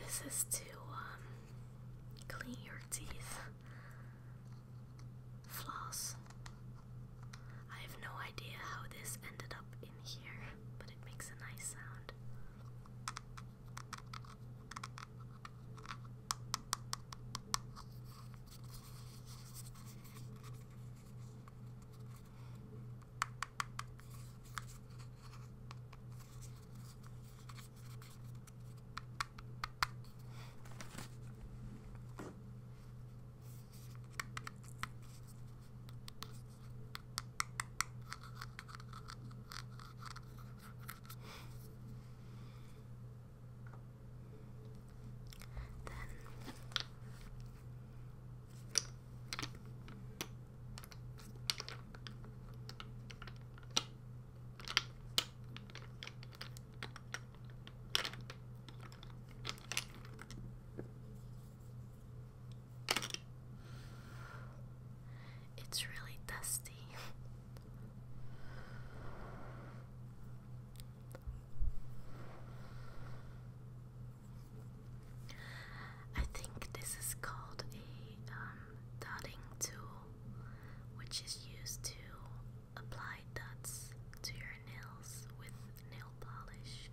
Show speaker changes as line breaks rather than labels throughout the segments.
this is to clean your teeth. Floss. I have no idea how this ended up in here, but it makes a nice sound. It's really dusty. I think this is called a dotting tool, which is used to apply dots to your nails with nail polish.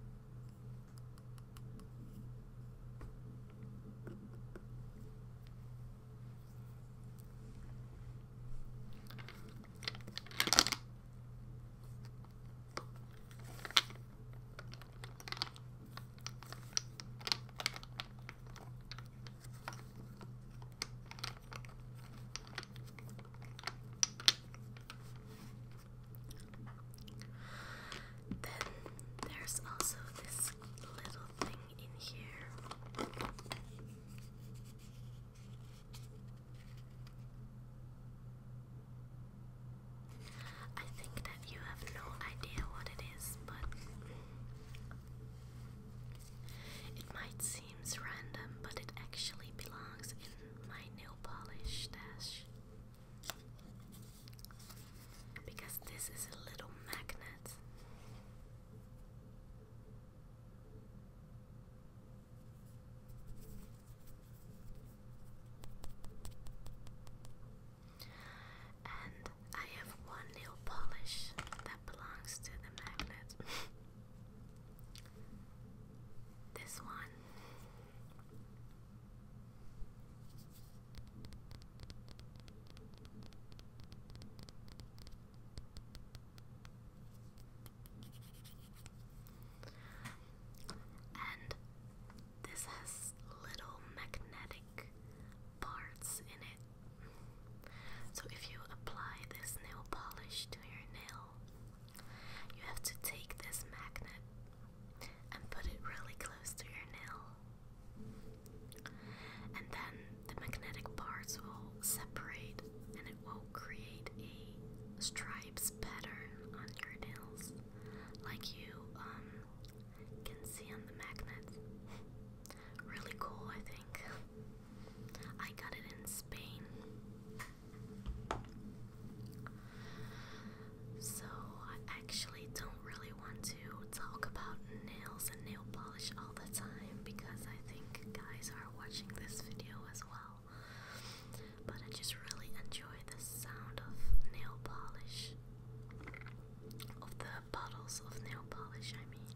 Then there's also this little thing in here. I think that you have no idea what it is, but it might seem random, but it actually belongs in my nail polish stash. Because this is a little magnet. And I have one nail polish that belongs to the magnet. This one. And this has little magnetic parts in it. So if you apply this nail polish to your nail, you have to take this magnet and put it really close to your nail. And then the magnetic parts will separate and it will create a stripes pattern on your nails, like you can see on the magnet. Really cool, I think. I got it in Spain. So I actually don't really want to talk about nails and nail polish all the time because I think guys are watching this video as well. But I just really enjoy the sound of nail polish. Of the bottles of nail polish, I mean.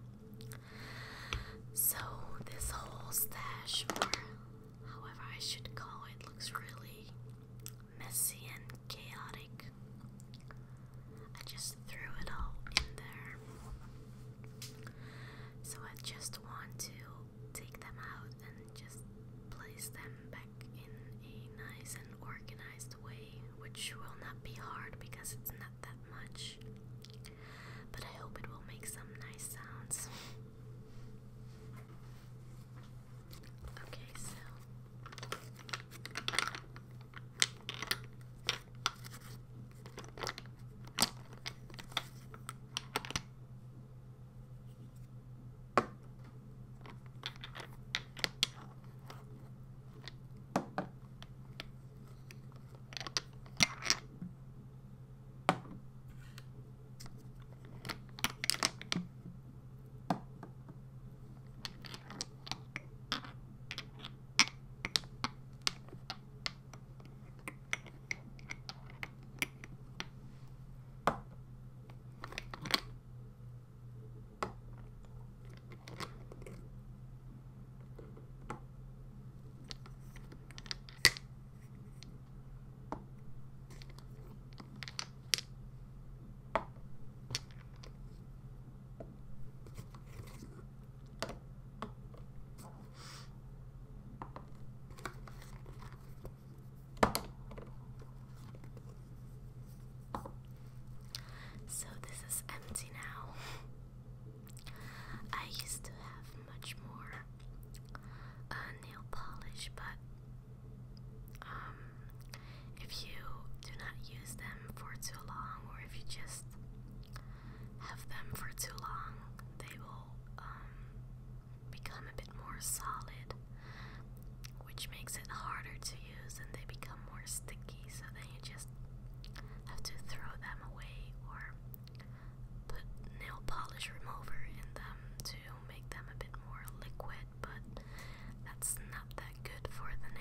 So this whole stash, or however I should call it, looks really messy and chaotic. I just threw it all in there. So I just want to take them out and just place them back in a nice and organized way, which will not be hard because it's not that much. But I hope it will make some nice sounds. Okay, so much, but if you do not use them for too long, or if you just have them for too long, they will become a bit more solid, which makes it harder to use, and they become more sticky, so then you just have to throw them away or put nail polish remover in them to make them a bit more liquid, but that's not that good for the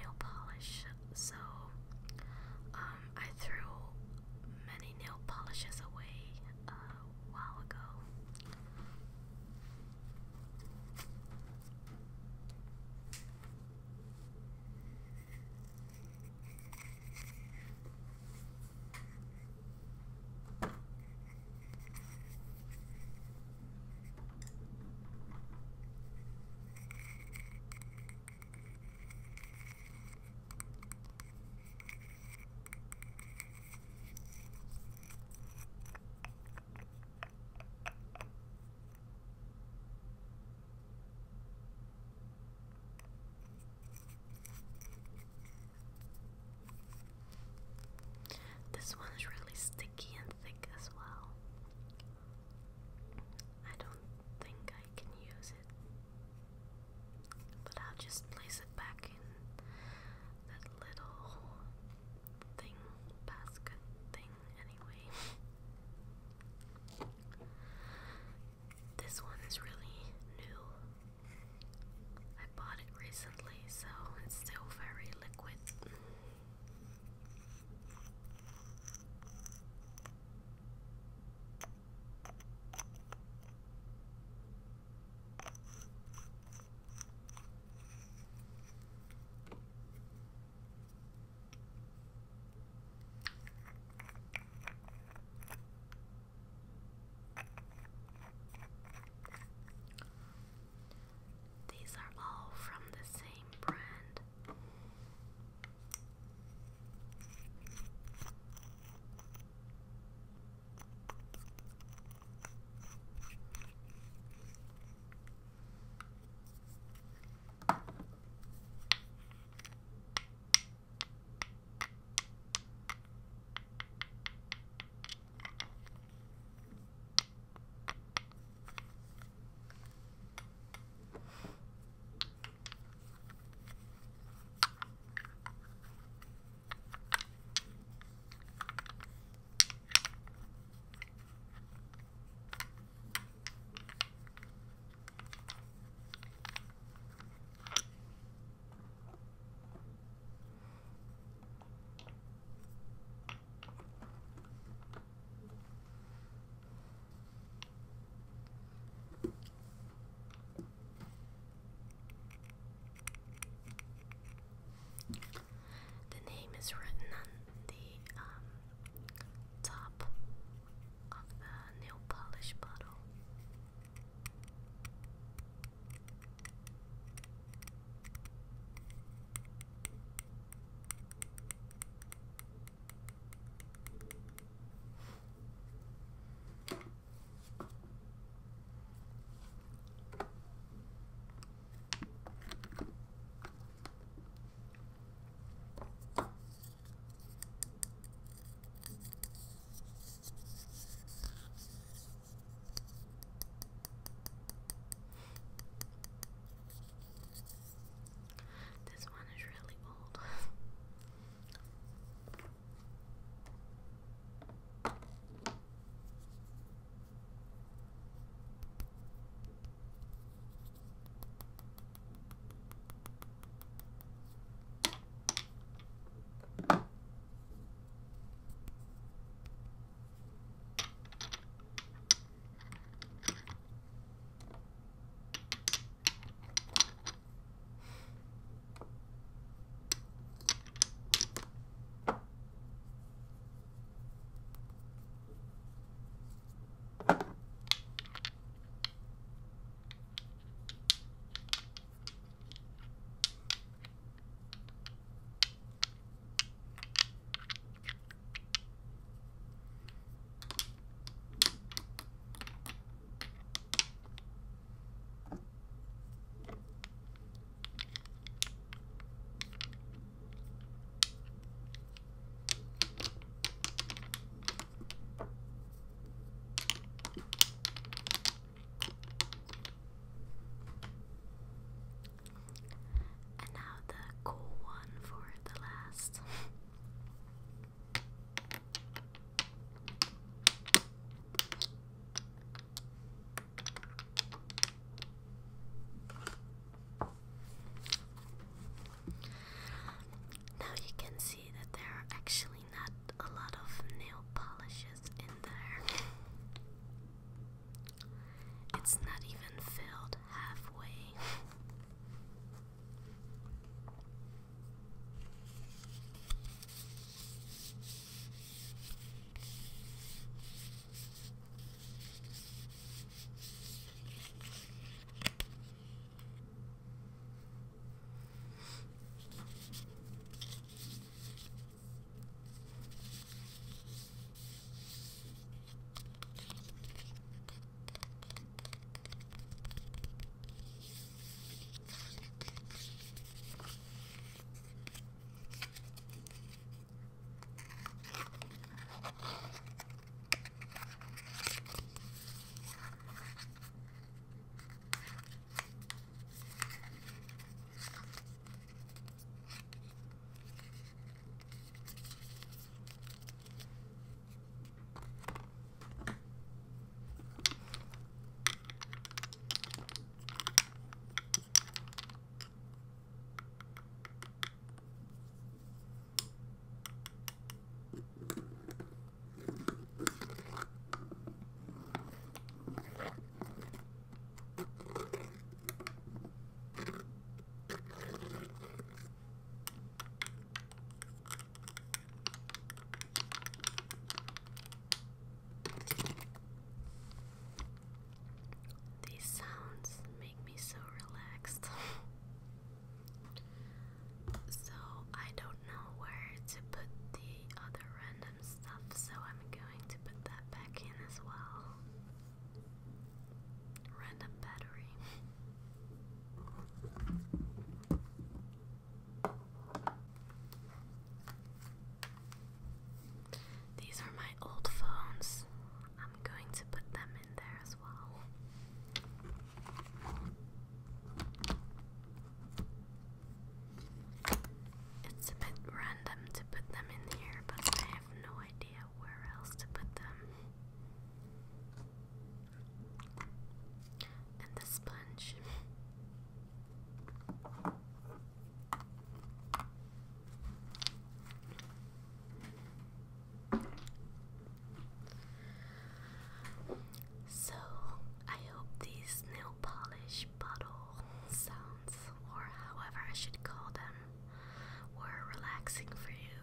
relaxing for you.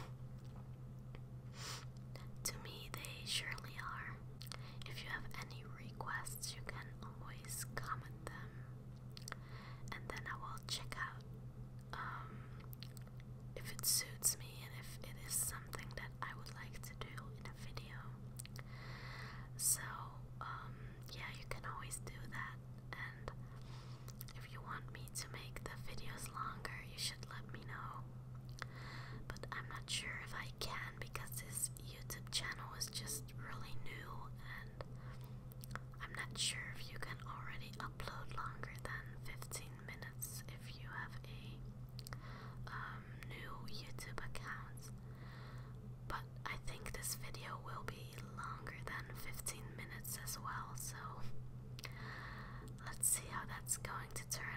To me, they surely are. If you have any requests, you can always comment them, and then I will check out if it suits me and if it is something that I would like to do in a video. So, yeah, you can always do that, and if you want me to make the videos longer, you should let me know. But I'm not sure if I can, because this YouTube channel is just really new, and I'm not sure if you can already upload longer than 15 minutes if you have a new YouTube account. But I think this video will be longer than 15 minutes as well, so let's see how that's going to turn